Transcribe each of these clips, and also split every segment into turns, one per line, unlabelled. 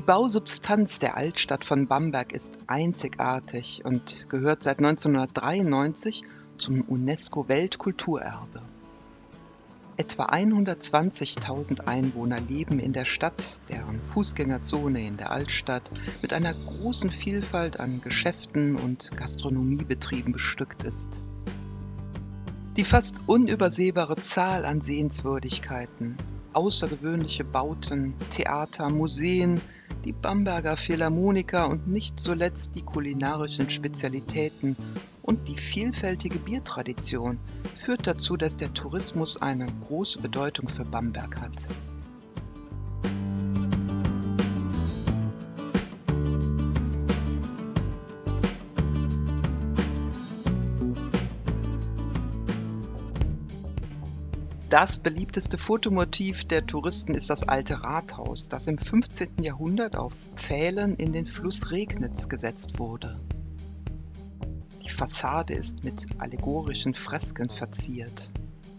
Bausubstanz der Altstadt von Bamberg ist einzigartig und gehört seit 1993 zum UNESCO-Weltkulturerbe. Etwa 120.000 Einwohner leben in der Stadt, deren Fußgängerzone in der Altstadt mit einer großen Vielfalt an Geschäften und Gastronomiebetrieben bestückt ist. Die fast unübersehbare Zahl an Sehenswürdigkeiten, außergewöhnliche Bauten, Theater, Museen, die Bamberger Philharmoniker und nicht zuletzt die kulinarischen Spezialitäten und die vielfältige Biertradition führt dazu, dass der Tourismus eine große Bedeutung für Bamberg hat. Das beliebteste Fotomotiv der Touristen ist das alte Rathaus, das im 15. Jahrhundert auf Pfählen in den Fluss Regnitz gesetzt wurde. Die Fassade ist mit allegorischen Fresken verziert.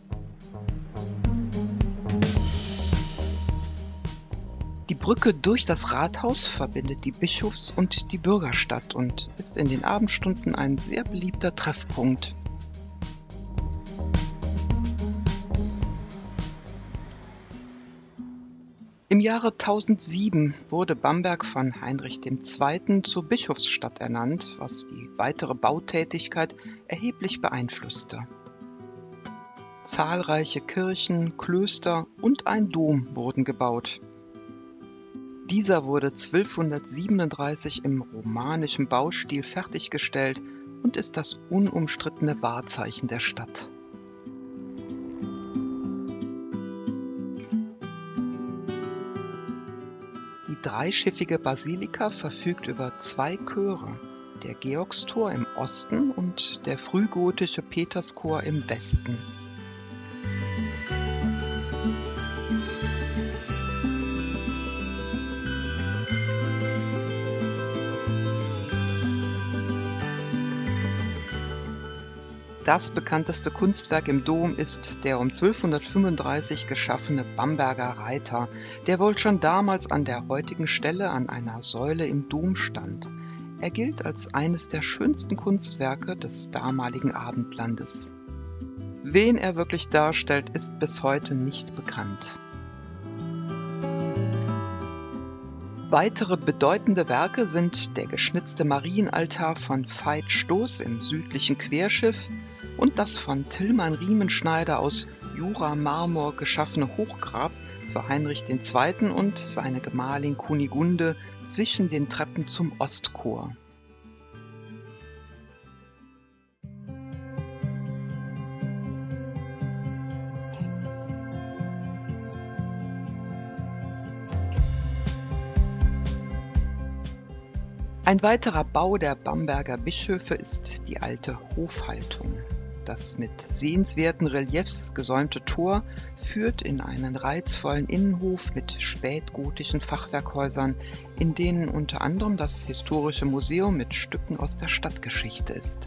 Die Brücke durch das Rathaus verbindet die Bischofs- und die Bürgerstadt und ist in den Abendstunden ein sehr beliebter Treffpunkt. Im Jahre 1007 wurde Bamberg von Heinrich II. Zur Bischofsstadt ernannt, was die weitere Bautätigkeit erheblich beeinflusste. Zahlreiche Kirchen, Klöster und ein Dom wurden gebaut. Dieser wurde 1237 im romanischen Baustil fertiggestellt und ist das unumstrittene Wahrzeichen der Stadt. Die dreischiffige Basilika verfügt über 2 Chöre, der Georgstor im Osten und der frühgotische Peterschor im Westen. Das bekannteste Kunstwerk im Dom ist der um 1235 geschaffene Bamberger Reiter, der wohl schon damals an der heutigen Stelle an einer Säule im Dom stand. Er gilt als eines der schönsten Kunstwerke des damaligen Abendlandes. Wen er wirklich darstellt, ist bis heute nicht bekannt. Weitere bedeutende Werke sind der geschnitzte Marienaltar von Veit Stoß im südlichen Querschiff und das von Tillmann Riemenschneider aus Jura-Marmor geschaffene Hochgrab für Heinrich II. Und seine Gemahlin Kunigunde zwischen den Treppen zum Ostchor. Ein weiterer Bau der Bamberger Bischöfe ist die alte Hofhaltung. Das mit sehenswerten Reliefs gesäumte Tor führt in einen reizvollen Innenhof mit spätgotischen Fachwerkhäusern, in denen unter anderem das Historische Museum mit Stücken aus der Stadtgeschichte ist.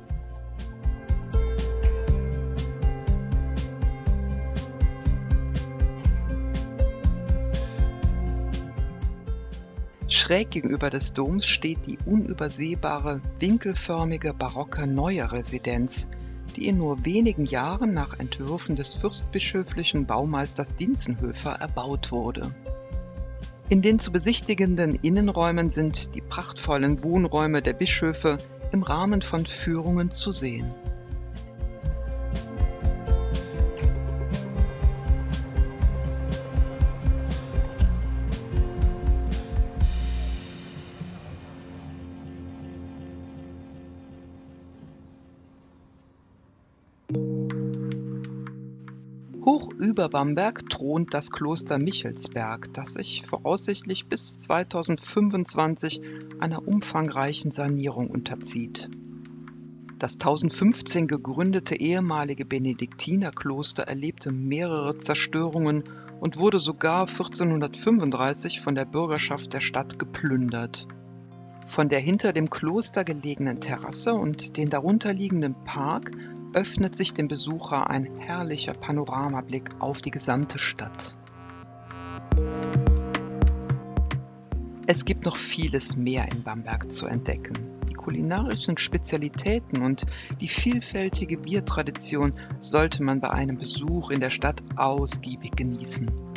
Schräg gegenüber des Doms steht die unübersehbare, winkelförmige barocke Neue Residenz, die in nur wenigen Jahren nach Entwürfen des fürstbischöflichen Baumeisters Dientzenhöfer erbaut wurde. In den zu besichtigenden Innenräumen sind die prachtvollen Wohnräume der Bischöfe im Rahmen von Führungen zu sehen. Hoch über Bamberg thront das Kloster Michelsberg, das sich voraussichtlich bis 2025 einer umfangreichen Sanierung unterzieht. Das 1015 gegründete ehemalige Benediktinerkloster erlebte mehrere Zerstörungen und wurde sogar 1435 von der Bürgerschaft der Stadt geplündert. Von der hinter dem Kloster gelegenen Terrasse und den darunterliegenden Park öffnet sich dem Besucher ein herrlicher Panoramablick auf die gesamte Stadt. Es gibt noch vieles mehr in Bamberg zu entdecken. Die kulinarischen Spezialitäten und die vielfältige Biertradition sollte man bei einem Besuch in der Stadt ausgiebig genießen.